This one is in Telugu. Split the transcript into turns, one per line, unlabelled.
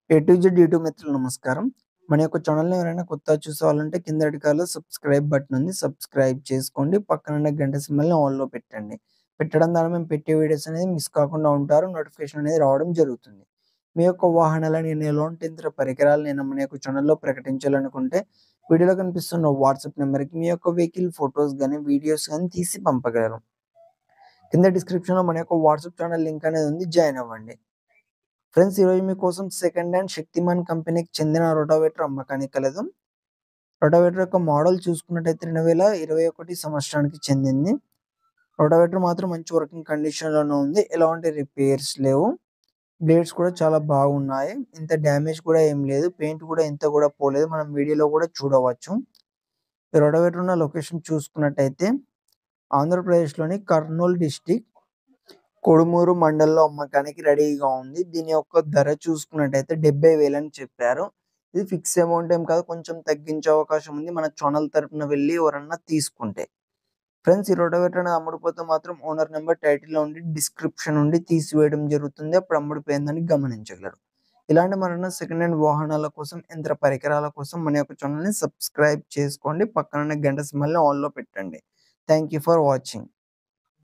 ఏ టు జెడ్ యూట్యూబ్ మిత్రులు నమస్కారం. మన యొక్క ఛానెల్‌ని ఎవరైనా కొత్తగా చూసేవాళ్ళంటే కింద రెడ్ కలర్‌లో సబ్స్క్రైబ్ బటన్ ఉంది. సబ్స్క్రైబ్ చేసుకోండి. పక్కనున్న గంట సింబల్‌ని ఆల్‌లో పెట్టండి. పెట్టడం ద్వారా మేము పెట్టే వీడియోస్ అనేది మిస్ కాకుండా ఉంటారు. నోటిఫికేషన్ అనేది రావడం జరుగుతుంది. మీ యొక్క వాహనాలని ఎలాంటి యంత్ర పరికరాలనైనా మన యొక్క ఛానెల్‌లో ప్రకటించాలనుకుంటే వీడియోలో కనిపిస్తున్న వాట్సాప్ నంబర్‌కి మీ యొక్క వెహికల్ ఫోటోస్ గాని, వీడియోస్ గాని తీసి పంపగలరు. కింద డిస్క్రిప్షన్‌లో మన యొక్క వాట్సాప్ ఛానెల్ లింక్ అనేది ఉంది. జాయిన్ అవ్వండి. ఫ్రెండ్స్ ఈరోజు మీకోసం సెకండ్ హ్యాండ్ శక్తిమాన్ కంపెనీకి చెందిన రోటావేటర్ అమ్మకానికి కలదు. రోటావేటర్ యొక్క మోడల్ చూసుకున్నట్టయితే 2021 సంవత్సరానికి చెందింది. రోటావేటర్ మాత్రం మంచి వర్కింగ్ కండిషన్‌లోనే ఉంది. ఎలాంటి రిపేర్స్ లేవు. బ్లేడ్స్ కూడా చాలా బాగున్నాయి. ఇంత డ్యామేజ్ కూడా ఏం లేదు. పెయింట్ కూడా ఇంత కూడా పోలేదు. మనం వీడియోలో కూడా చూడవచ్చు. ఈ రోటావేటర్ ఉన్న లొకేషన్ చూసుకున్నట్టయితే ఆంధ్రప్రదేశ్‌లోని కర్నూల్ డిస్ట్రిక్ట్ కొడుమూరు మండలంలో అమ్మకానికి రెడీగా ఉంది. దీని యొక్క ధర చూసుకున్నట్టయితే 70,000 అని చెప్పారు. ఇది ఫిక్స్ అమౌంట్ ఏం కాదు. కొంచెం తగ్గించే అవకాశం ఉంది. మన ఛానెల్ తరపున వెళ్లి ఎవరన్నా తీసుకుంటే. ఫ్రెండ్స్ ఈ రోటావేటర్ అనేది అమ్ముడుపోతే మాత్రం ఓనర్ నెంబర్ టైటిల్‌లో ఉండి డిస్క్రిప్షన్ నుండి తీసివేయడం జరుగుతుంది. అప్పుడు అమ్ముడుపోయిందని గమనించగలరు. ఇలాంటి మరెన్నో సెకండ్ హ్యాండ్ వాహనాల కోసం, యంత్ర పరికరాల కోసం మన యొక్క ఛానెల్‌ని సబ్స్క్రైబ్ చేసుకోండి. పక్కనున్న గంట సింబల్‌ని ఆల్‌లో పెట్టండి. Thank you for watching.